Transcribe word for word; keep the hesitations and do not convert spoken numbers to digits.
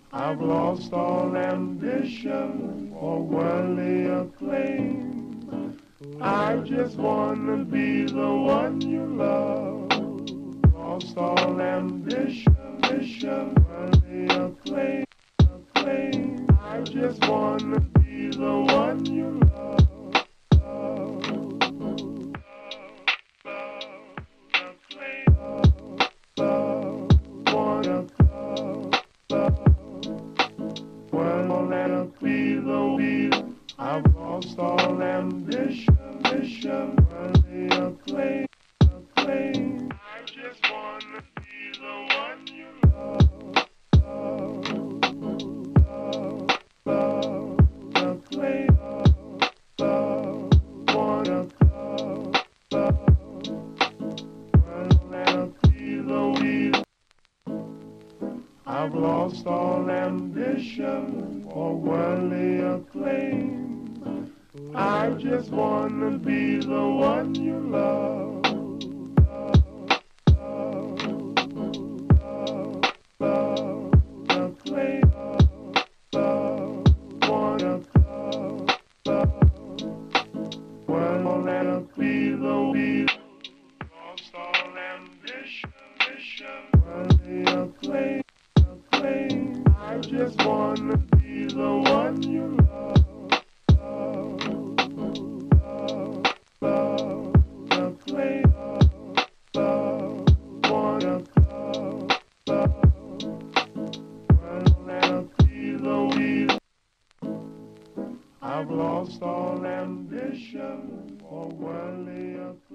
I've lost all ambition for worldly acclaim. I just wanna be the one you love. Lost all ambition, ambition, worldly acclaim, acclaim. I just wanna be the one you love. I've lost all ambition, ambition, worldly acclaim, acclaim. I just wanna be the one you love, love, love, love, acclaim, love, wanna love, love, wanna be the wheel. I've lost all ambition for worldly acclaim. I just wanna be the one you love. Love, love, love, acclaim, love, wanna love, love, well, let it be the wheel. Lost all ambition, ambition, worldly acclaim, acclaim. I just wanna be the one you love. I've lost all ambition for worldly acclaim.